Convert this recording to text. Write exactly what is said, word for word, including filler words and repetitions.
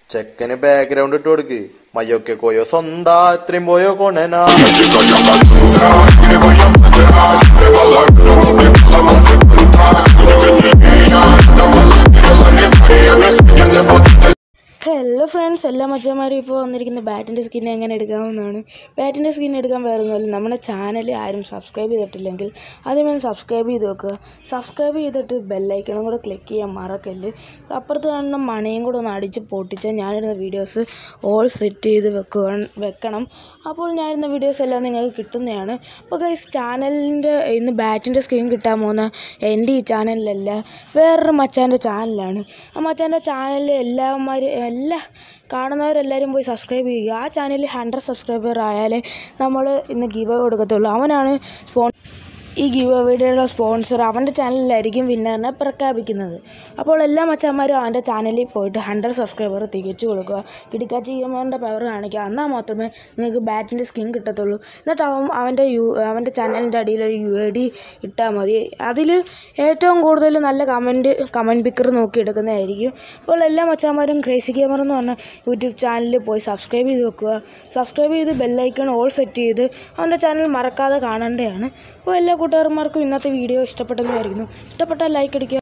ചെക്കന് ബാക്ക്ഗ്രൗണ്ട് ഇട്ട് കൊടുക്ക്. മയ്യൊക്കെ കോയോ സ്വന്താ ഇത്രയും പോയോ കൊണനാ. ഹലോ ഫ്രണ്ട്സ്, എല്ലാ മച്ചന്മാരും ഇപ്പോൾ വന്നിരിക്കുന്ന ബാറ്റിൻ്റെ സ്കിൻ എങ്ങനെ എടുക്കാമെന്നാണ്. ബാറ്റിൻ്റെ സ്കിൻ എടുക്കാൻ വേറൊന്നുമല്ല, നമ്മുടെ ചാനൽ ആരും സബ്സ്ക്രൈബ് ചെയ്തിട്ടില്ലെങ്കിൽ ആദ്യമേ സബ്സ്ക്രൈബ് ചെയ്ത് വെക്കുക. സബ്സ്ക്രൈബ് ചെയ്തിട്ട് ബെല്ലൈക്കണും കൂടെ ക്ലിക്ക് ചെയ്യാൻ മറക്കല്ല്. അപ്പുറത്ത് കാണുന്ന മണിയും കൂടെ ഒന്ന് അടിച്ച് പൊട്ടിച്ചാൽ ഞാനിടുന്ന വീഡിയോസ് ഓൾ സെറ്റ് ചെയ്ത് വെക്കുക വെക്കണം അപ്പോൾ ഞാനിടുന്ന വീഡിയോസ് എല്ലാം നിങ്ങൾക്ക് കിട്ടുന്നതാണ്. അപ്പോൾ ഗൈസ്, ചാനലിൻ്റെ ഇന്ന് ബാറ്റിൻ്റെ സ്കിൻ കിട്ടാൻ പോകുന്ന എൻ്റെ ഈ ചാനലിലല്ല, വേറൊരു മച്ചാൻ്റെ ചാനലാണ്. ആ മച്ചാൻ്റെ ചാനലിൽ എല്ലാവന്മാരും എല്ലാ കാണുന്നവരെല്ലാവരും പോയി സബ്സ്ക്രൈബ് ചെയ്യുക. ആ ചാനലിൽ ഹൺഡ്രഡ് സബ്സ്ക്രൈബർ ആയാലേ നമ്മൾ ഇന്ന് ഗിവ് അവേ കൊടുക്കത്തുള്ളൂ. അവനാണ് സ്പോൺ ഈ ഗിവ് അവേയുടെ സ്പോൺസർ. അവൻ്റെ ചാനലിലായിരിക്കും വിന്നറിനെ പ്രഖ്യാപിക്കുന്നത്. അപ്പോൾ എല്ലാ മച്ചന്മാരും അവൻ്റെ ചാനലിൽ പോയിട്ട് ഹൺഡ്രഡ് സബ്സ്ക്രൈബർ തികച്ചു കൊടുക്കുക. കിടക്കാച്ചി അമ്മൻ്റെ പവർ കാണിക്കുക. എന്നാൽ മാത്രമേ നിങ്ങൾക്ക് ബാറ്റിൻ്റെ സ്കിൻ കിട്ടത്തുള്ളൂ. എന്നിട്ട് അവൻ അവൻ്റെ യു അവൻ്റെ ചാനലിൻ്റെ അടിയിൽ ഒരു യു ഐ ഡി ഇട്ടാൽ മതി. അതിൽ ഏറ്റവും കൂടുതൽ നല്ല കമൻറ്റ് കമൻറ്റ് പിക്കർ നോക്കി എടുക്കുന്നതായിരിക്കും. അപ്പോൾ എല്ലാ മച്ചന്മാരും ക്രേസി ഗെയിമർ എന്ന് പറഞ്ഞ യൂട്യൂബ് ചാനലിൽ പോയി സബ്സ്ക്രൈബ് ചെയ്ത് വെക്കുക. സബ്സ്ക്രൈബ് ചെയ്ത് ബെല്ലൈക്കൺ ഓൾ സെറ്റ് ചെയ്ത് അവൻ്റെ ചാനൽ മറക്കാതെ കാണേണ്ടതാണ്. അപ്പോൾ എല്ലാ കൂട്ടുകാരന്മാർക്കും ഇന്നത്തെ വീഡിയോ ഇഷ്ടപ്പെട്ടെന്ന് വിചാരിക്കുന്നു. ഇഷ്ടപ്പെട്ടാൽ ലൈക്ക് അടിക്കുക.